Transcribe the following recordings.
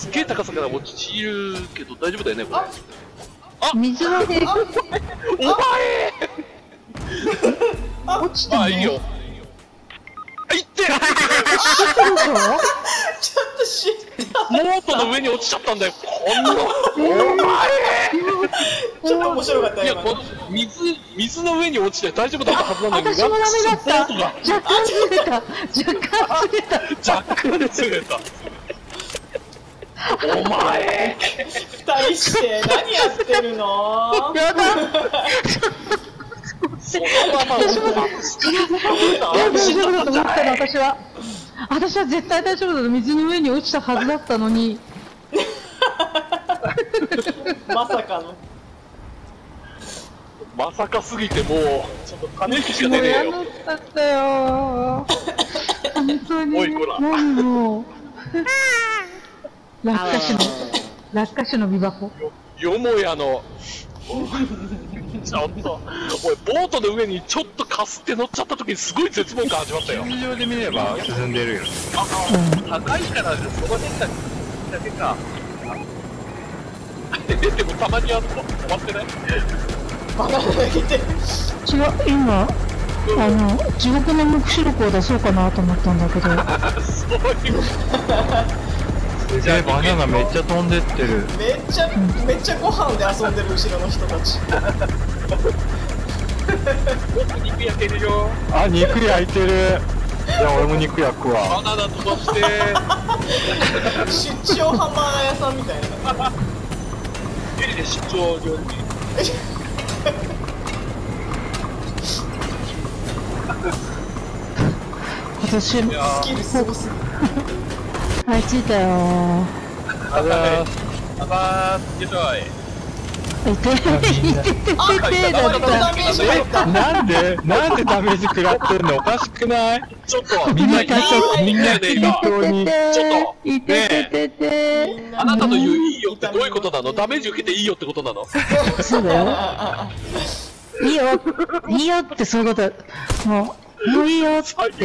すげえ高さから落ちるけど大丈夫だよね、これ。あ、 水は平気。 お前落ちたの？ あ、いいよ。あ、いって嘘？ ちょっと知った。 ノートの上に落ちちゃったんだよ、こんな。お前ちょっと面白かったいや、 今この水の上に落ちて大丈夫だったはずなんだけど、 私もダメだった。 ボートが若干ずれた。若干ずれた。 若干でずれた。お前二人して何やってるの？ やだ。 そのまま私も大丈夫だと思ったの、私は。私は絶対大丈夫だと、水の上に落ちたはずだったのに。 まさかの。 まさかすぎてもうちょっと金引きしかもう出ねえよ。 やだったよ。本当に。 おいこら何もう。落下種の美箱。 よもやのちょっとおいボートの上にちょっとかすって乗っちゃった時にすごい絶望感味わったよ。 地上で見れば進んでるよ。 高いからそこでだけか。でもたまに止まってない？ バカだけて。 違う、今、地獄の黙示録を出そうかなと思ったんだけど。 そういうバナナめっちゃ飛んでってる。 めっちゃご飯で遊んでる後ろの人たち。 肉焼けるよ。 あ、肉焼いてる。じゃあ俺も肉焼くわ。 バナナ飛ばして出張ハンバーガー屋さんみたいな。 ユリで出張料理。 今年、 スキルすごすぎる。 はい、着いたよあばー、よいしょい。 ー。いてだった。 ダメージ入った。 なんでダメージ食らってんの？おかしくない？ ちょっとみんなみんなで今本当に。 ちょっといててて。 あなたの言ういいよってどういうことなの？ダメージ受けていいよってことなの？ そうだよ。いいよ、いいよってそういうこと。もういいよっていう。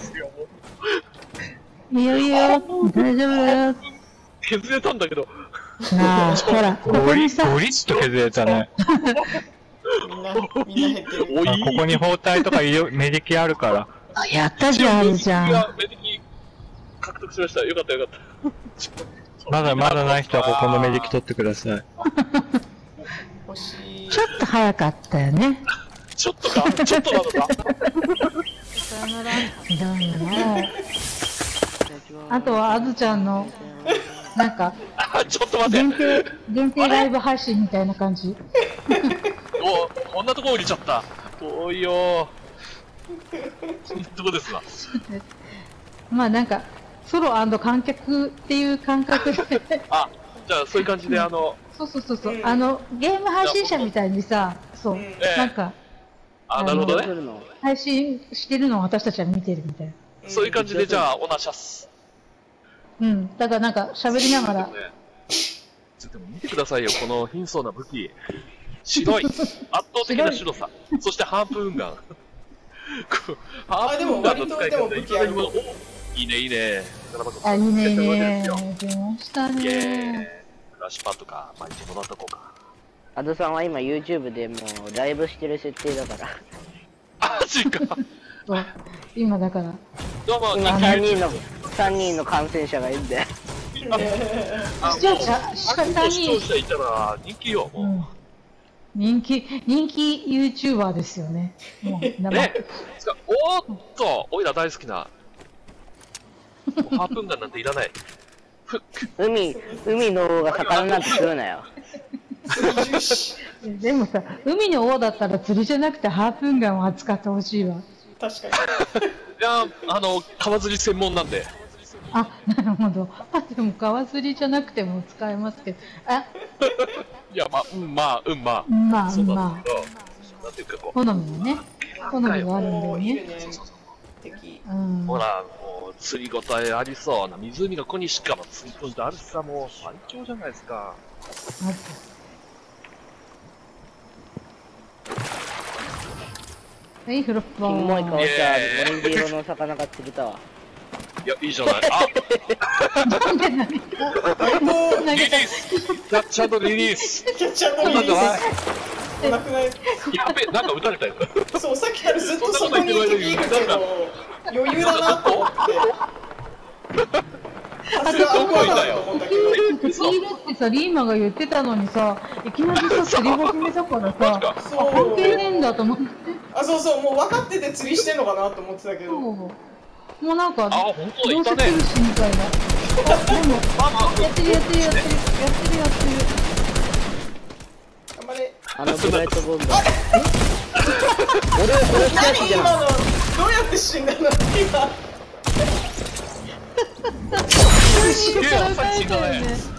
いいよいいよ、大丈夫だよ。 削れたんだけど。 なあ、ほら、ここにさ、 ゴリッと削れたね。 みんな減ってる。 おいあ、ここに包帯とかメディキあるから。 やったじゃん、あるじゃん。 メディキ獲得しました。よかったよかった。 まだない人はここのメディキ取ってください。 欲しい。 ちょっと早かったよね。 ちょっとかちょっとなのかさよなら。 どうも。あとはあずちゃんのなんかあ、ちょっと待って限定ライブ配信みたいな感じ。 お、こんなとこ降りちゃった遠いよそんなとこですわ。 まあなんかソロ&観客っていう感覚であ、じゃあそういう感じでそうゲーム配信者みたいにさ、そう、なんかあ、なるほどね。 配信してるのを私たちは見てるみたいな。 そういう感じでじゃあおなしゃす。 うん、だからなんか喋りながら。 ちょっと見てくださいよ、この貧相な武器。白い。圧倒的な白さ。そしてハープーンガン。ハープーンガンの使い方いいね、いいね。 あ、いいね、いいね。出ましたイエーイ。 ね。 フラッシュパッドか、まあ一応もらっとこうか。 アドさんは今 YouTube でもうライブしてる設定だから。 マジか。 そう今だから。 どうも、 今3人の感染者がいるんで。 視聴者視聴者いたら人気よ、もう。 人気 YouTuber ですよね。もうね、おーっと、おいら大好きな。ハープンガンなんていらない。 海の王が魚なんて食うなよ。 でもさ、海の王だったら釣りじゃなくてハープンガンを扱ってほしいわ。 確かに。 いや、川釣り専門なんで。 あ、なるほど。あ、でも川釣りじゃなくても使えますけど。あいや、まあ。 まあ、 そうなんまだけど、なんていうかこう。 好みのね。好みがあるんだよね。 いいね。敵。 うん。 ほら、もう、釣りごたえありそうな湖の子にしかも釣りポイントあるしさ、もう最強じゃないですか。 まずはい、フロッパー。 キモい顔したオレンジ色の魚が釣れたわ。 いや、いいじゃない。あ、リリース。キャッチャーリリース。 キャッチャーのリリース。なくない？ やべ、なんか撃たれたよ。 そう、さっきからずっとそこに敵いるけど、余裕だなと思って。さすがアクアだと思ったけど。 釣りだってさ、リーマが言ってたのにさ、いきなりさ、釣り始めたからさ、 そう関係ねえんだと思って。 あ、そうそう、もう分かってて釣りしてんのかなと思ってたけど。 もうなんか、 あ、本当だ、いどうたね。 せ来るしみたいな。でも、やってる。 頑張れ。 ブライトボンド。俺を殺したやつじゃん。 何今の、どうやって死んだの今。 すげえ、朝日死んだね。